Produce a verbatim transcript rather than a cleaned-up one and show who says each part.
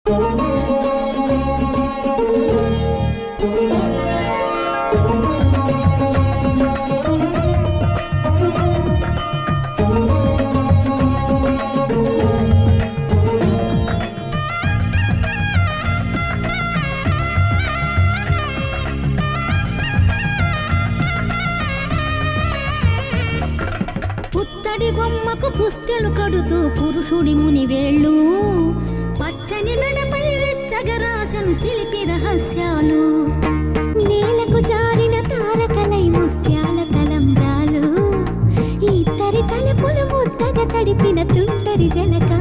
Speaker 1: పుత్తడి బొమ్మకు పుస్తెలు కడుతూ పురుషుడి ముని వేళ్ళు పచ్చని మెడపై వెచ్చగరాసను చిలిపి రహస్యాలు నేలకు జారిన తారకలై ముత్యాల తలంబ్రాలు ఇద్దరి తలపులు ముద్దగా తడిపిన తుంటరి జలక